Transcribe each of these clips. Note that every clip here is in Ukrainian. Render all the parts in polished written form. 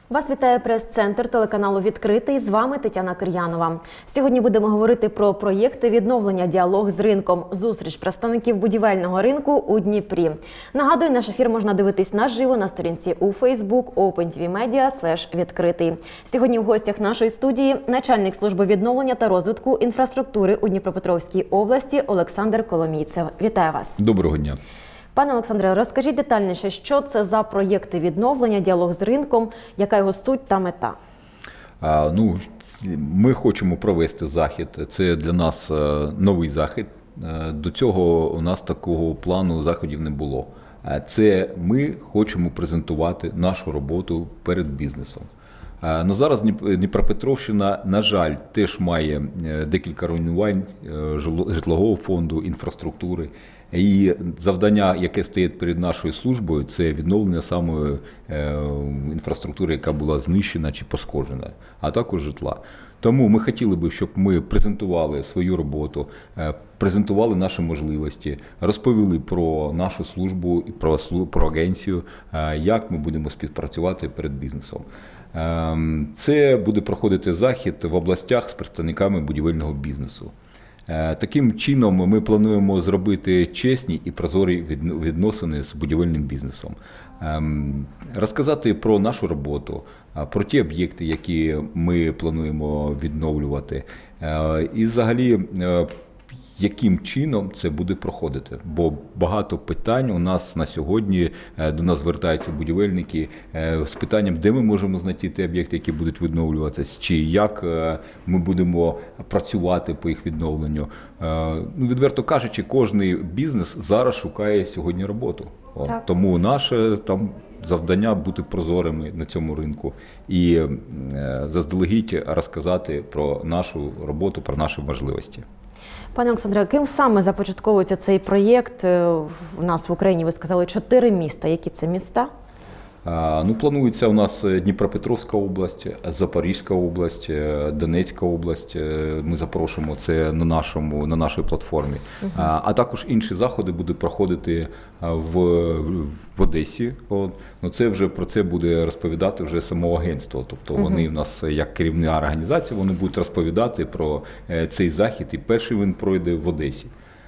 Вас вітає прес-центр телеканалу «Відкритий». З вами Тетяна Кир'янова. Сьогодні будемо говорити про проєкти відновлення «Діалог з ринком». Зустріч представників будівельного ринку у Дніпрі. Нагадую, наш ефір можна дивитись наживо на сторінці у Facebook OpenTVMedia/відкритий. Сьогодні в гостях нашої студії начальник служби відновлення та розвитку інфраструктури у Дніпропетровській області Олександр Коломійцев. Вітаю вас. Доброго дня. Пане Олександре, розкажіть детальніше, що це за проєкти відновлення, діалог з ринком, яка його суть та мета? Ми хочемо провести захід. Це для нас новий захід. До цього у нас такого плану заходів не було. Це ми хочемо презентувати нашу роботу перед бізнесом. На зараз Дніпропетровщина, на жаль, теж має декілька руйнувань житлового фонду, інфраструктури. І завдання, яке стоїть перед нашою службою, це відновлення самої інфраструктури, яка була знищена чи пошкоджена, а також житла. Тому ми хотіли би, щоб ми презентували свою роботу, презентували наші можливості, розповіли про нашу службу і про агенцію, як ми будемо співпрацювати перед бізнесом. Це буде проходити захід в областях з представниками будівельного бізнесу. Таким чином ми плануємо зробити чесні і прозорі відносини з будівельним бізнесом. Розказати про нашу роботу, про ті об'єкти, які ми плануємо відновлювати. І взагалі, яким чином це буде проходити. Бо багато питань у нас на сьогодні, до нас звертаються будівельники з питанням, де ми можемо знайти ті об'єкти, які будуть відновлюватися, чи як ми будемо працювати по їх відновленню. Відверто кажучи, кожний бізнес зараз шукає сьогодні роботу. Тому наше там завдання бути прозорими на цьому ринку і заздалегідь розказати про нашу роботу, про наші можливості. Пане Олександре, ким саме започатковується цей проєкт? У нас в Україні, ви сказали, 4 міста. Які це міста? Планується у нас Дніпропетровська область, Запорізька область, Донецька область. Ми запрошуємо це на нашій платформі. А також інші заходи будуть проходити в Одесі. Про це буде розповідати вже само агентство. Тобто вони в нас, як керівна організація, вони будуть розповідати про цей захід. І перший він пройде в Одесі.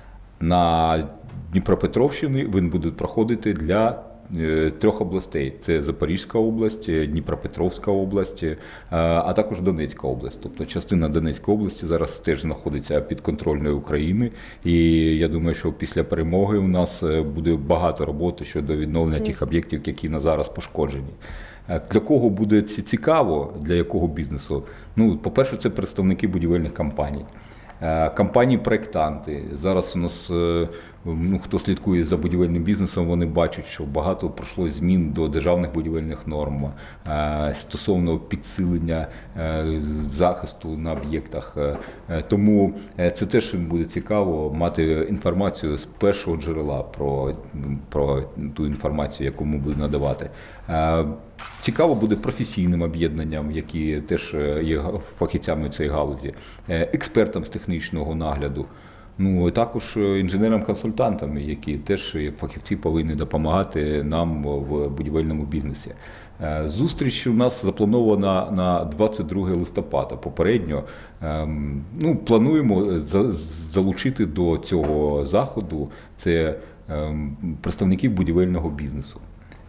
На Дніпропетровщині він буде проходити для 3 областей. Це Запорізька область, Дніпропетровська область, а також Донецька область. Тобто частина Донецької області зараз теж знаходиться під контролем України. І я думаю, що після перемоги у нас буде багато роботи щодо відновлення тих об'єктів, які на зараз пошкоджені. Для кого буде це цікаво, для якого бізнесу? По-перше, це представники будівельних компаній. Компанії-проєктанти. Зараз у нас, хто слідкує за будівельним бізнесом, вони бачать, що багато пройшло змін до державних будівельних норм стосовно підсилення захисту на об'єктах. Тому це теж буде цікаво мати інформацію з першого джерела про ту інформацію, яку ми будемо надавати. Цікаво буде професійним об'єднанням, які теж є фахівцями цієї галузі, експертам з технічного нагляду, також інженерам-консультантам, які теж як фахівці повинні допомагати нам в будівельному бізнесі. Зустріч у нас запланована на 22 листопада. Попередньо плануємо залучити до цього заходу це представників будівельного бізнесу.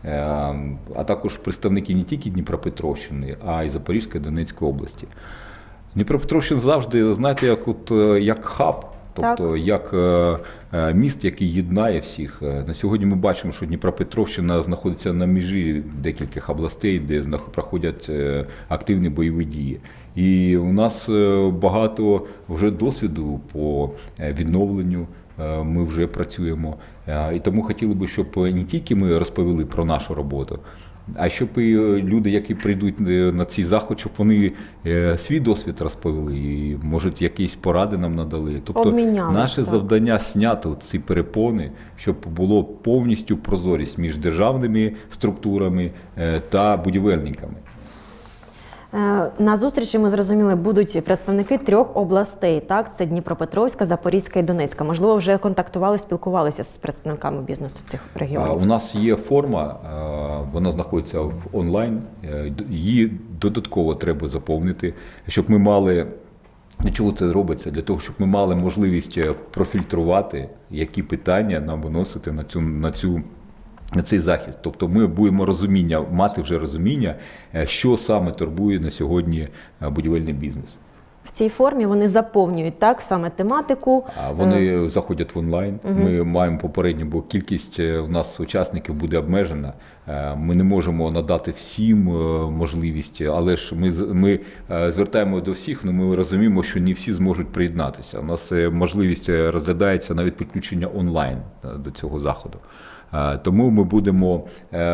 А також представники не тільки Дніпропетровщини, а й Запорізької, Донецької області. Дніпропетровщина завжди, знаєте, як хаб, тобто як міст, який єднає всіх. На сьогодні ми бачимо, що Дніпропетровщина знаходиться на межі декількох областей, де проходять активні бойові дії. І у нас багато вже досвіду по відновленню. Ми вже працюємо. І тому хотіли б, щоб не тільки ми розповіли про нашу роботу, а щоб і люди, які прийдуть на цей заход, щоб вони свій досвід розповіли і, може, якісь поради нам надали. Тобто наше завдання зняти ці перепони, щоб було повністю прозорість між державними структурами та будівельниками. На зустрічі, ми зрозуміли, будуть представники 3 областей. Так, це Дніпропетровська, Запорізька і Донецька. Можливо, вже контактували, спілкувалися з представниками бізнесу цих регіонів? У нас є форма, вона знаходиться в онлайн. Її додатково треба заповнити, щоб ми мали. Для чого це робиться? Для того, щоб ми мали можливість профільтрувати, які питання нам виносити на цей захист. Тобто ми будемо мати вже розуміння, що саме турбує на сьогодні будівельний бізнес. В цій формі вони заповнюють так саме тематику. Вони заходять в онлайн. Ми маємо попередньо, бо кількість у нас учасників буде обмежена. Ми не можемо надати всім можливість, але ж ми звертаємо до всіх, але ми розуміємо, що не всі зможуть приєднатися. У нас можливість розглядається навіть підключення онлайн до цього заходу. Тому ми будемо.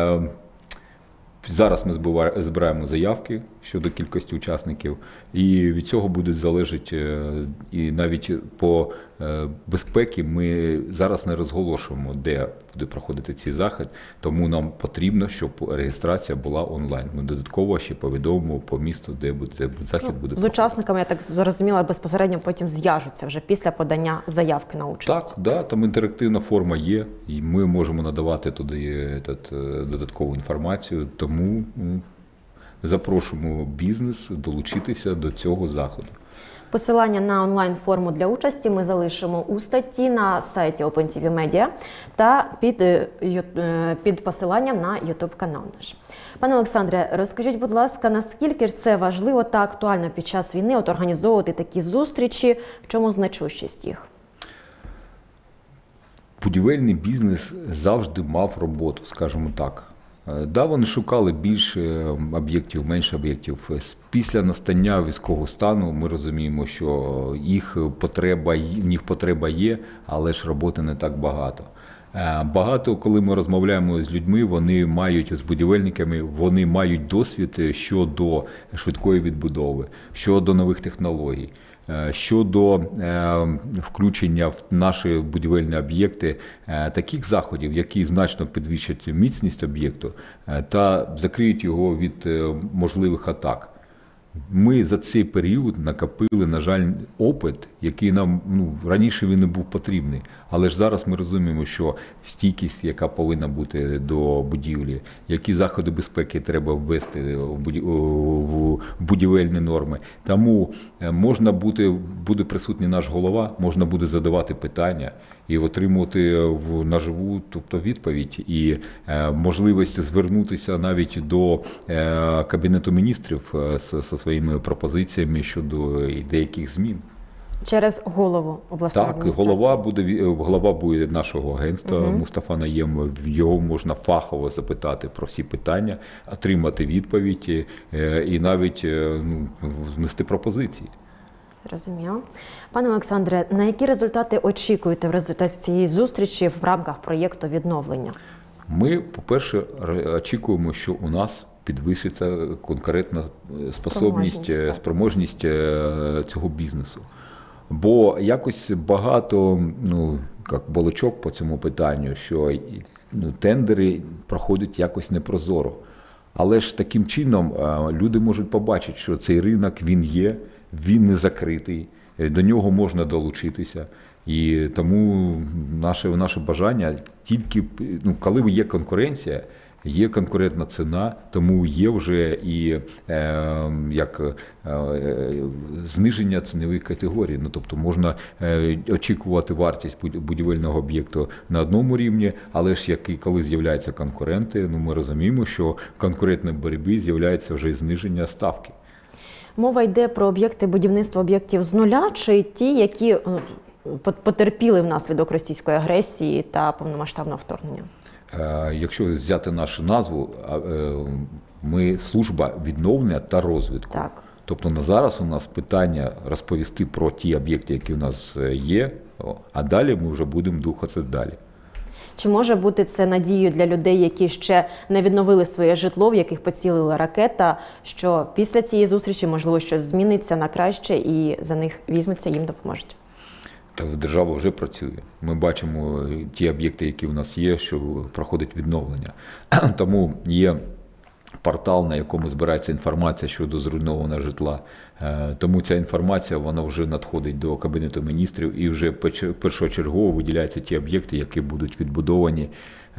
Зараз ми збираємо заявки щодо кількості учасників, і від цього буде залежати, і навіть по безпеці ми зараз не розголошуємо, де буде проходити цей захід, тому нам потрібно, щоб реєстрація була онлайн. Ми додатково ще повідомимо по місту, де захід буде проходити. З учасниками, я так зрозуміла, безпосередньо потім зв'яжуться вже після подання заявки на участь. Так, да, там інтерактивна форма є, і ми можемо надавати туди додаткову інформацію, тому запрошуємо бізнес долучитися до цього заходу. Посилання на онлайн-форму для участі ми залишимо у статті на сайті OpenTV Media та під посиланням на YouTube-канал наш. Пане Олександре, розкажіть, будь ласка, наскільки ж це важливо та актуально під час війни організовувати такі зустрічі, в чому значущість їх? Будівельний бізнес завжди мав роботу, скажімо так. Да, вони шукали більше об'єктів, менше об'єктів. Після настання військового стану ми розуміємо, що в них потреба є, але ж роботи не так багато. Багато, коли ми розмовляємо з людьми, з будівельниками, вони мають досвід щодо швидкої відбудови, щодо нових технологій, щодо включення в наші будівельні об'єкти таких заходів, які значно підвищать міцність об'єкту та закриють його від можливих атак. Ми за цей період накопили, на жаль, опит, який нам раніше він не був потрібний. Але ж зараз ми розуміємо, що стійкість, яка повинна бути до будівлі, які заходи безпеки треба ввести в будівельні норми. Тому буде присутній наш голова, можна буде задавати питання і отримувати наживу, тобто відповідь, і можливість звернутися навіть до Кабінету міністрів зі своїми пропозиціями щодо деяких змін. Через голову обласної адміністрації? Так, голова буде нашого агентства Мустафа Наєм, його можна фахово запитати про всі питання, отримати відповідь і навіть внести пропозиції. Розуміло. Пане Олександре, на які результати очікуєте в результаті цієї зустрічі в рамках проєкту відновлення? Ми, по-перше, очікуємо, що у нас підвищиться конкурентна спроможність цього бізнесу. Бо якось багато балачок по цьому питанню, що тендери проходять якось непрозоро. Але ж таким чином люди можуть побачити, що цей ринок, він є, він не закритий, до нього можна долучитися. І тому наше бажання тільки, коли є конкуренція, є конкурентна ціна, тому є вже і зниження цінової категорії. Тобто можна очікувати вартість будівельного об'єкту на одному рівні, але ж коли з'являються конкуренти, ми розуміємо, що в конкурентній боротьбі з'являється вже і зниження ставки. Мова йде про будівництво об'єктів з нуля, чи ті, які потерпіли внаслідок російської агресії та повномасштабного вторгнення? Якщо взяти нашу назву, ми служба відновлення та розвитку. Так. Тобто на зараз у нас питання розповісти про ті об'єкти, які у нас є, а далі ми вже будемо рухатися далі. Чи може бути це надією для людей, які ще не відновили своє житло, в яких поцілила ракета, що після цієї зустрічі, можливо, щось зміниться на краще і за них візьмуться, їм допоможуть? Та держава вже працює. Ми бачимо ті об'єкти, які у нас є, що проходить відновлення. Тому є портал, на якому збирається інформація щодо зруйнованого житла. Тому ця інформація вона вже надходить до Кабінету міністрів і вже першочергово виділяються ті об'єкти, які будуть відбудовані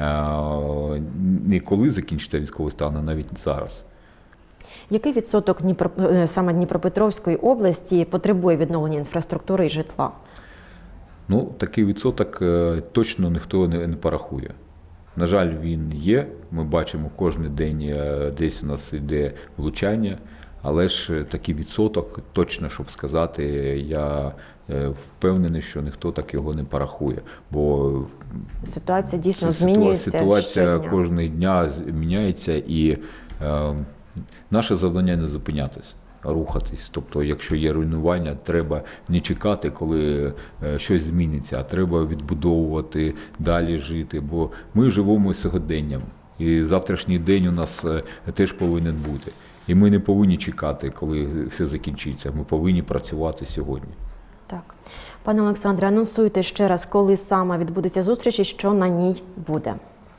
не коли закінчиться військовий стан, а навіть зараз. Який відсоток саме Дніпропетровської області потребує відновлення інфраструктури і житла? Ну, такий відсоток точно ніхто не порахує. На жаль, він є. Ми бачимо кожен день десь у нас йде влучання, але ж такий відсоток, точно, щоб сказати, я впевнений, що ніхто так його не порахує. Бо ситуація дійсно змінюється ситуація щодня. кожного дня міняється, і наше завдання не зупинятися, рухатись. Тобто, якщо є руйнування, треба не чекати, коли щось зміниться, а треба відбудовувати, далі жити, бо ми живемо сьогоденням. І завтрашній день у нас теж повинен бути. І ми не повинні чекати, коли все закінчиться. Ми повинні працювати сьогодні. Так. Пане Олександре, анонсуйте ще раз, коли саме відбудеться зустріч і що на ній буде.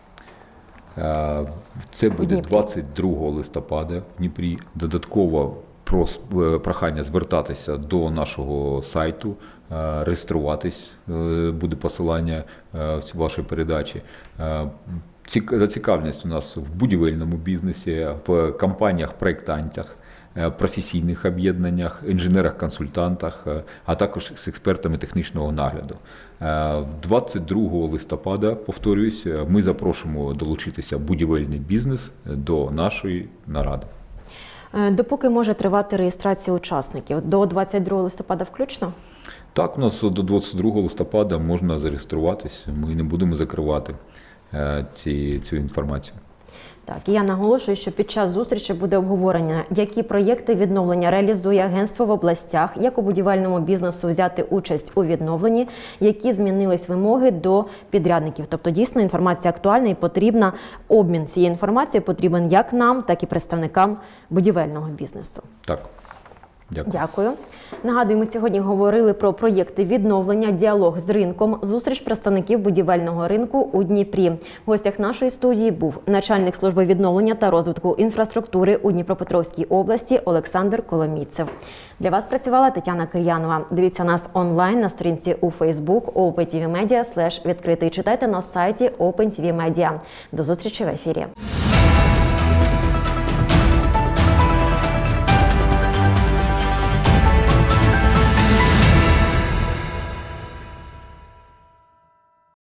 Це буде 22 листопада в Дніпрі. Додатково прохання звертатися до нашого сайту, реєструватись, буде посилання в вашій передачі. Зацікавленість у нас в будівельному бізнесі, в компаніях-проєктантах, професійних об'єднаннях, інженерах-консультантах, а також з експертами технічного нагляду. 22 листопада, повторююсь, ми запрошуємо долучитися будівельний бізнес до нашої наради. Допоки може тривати реєстрація учасників? До 22 листопада включно? Так, у нас до 22 листопада можна зареєструватись, ми не будемо закривати цю інформацію. Так, і я наголошую, що під час зустрічі буде обговорення, які проєкти відновлення реалізує агентство в областях, як у будівельному бізнесу взяти участь у відновленні, які змінились вимоги до підрядників. Тобто, дійсно, інформація актуальна і потрібна, обмін цією інформацією потрібен як нам, так і представникам будівельного бізнесу. Так. Дякую. Дякую. Нагадую, ми сьогодні говорили про проєкти відновлення, діалог з ринком, зустріч представників будівельного ринку у Дніпрі. В гостях нашої студії був начальник служби відновлення та розвитку інфраструктури у Дніпропетровській області Олександр Коломійцев. Для вас працювала Тетяна Кир'янова. Дивіться нас онлайн на сторінці у Facebook opentvmedia/відкритий. Читайте на сайті OpenTV Media. До зустрічі в ефірі.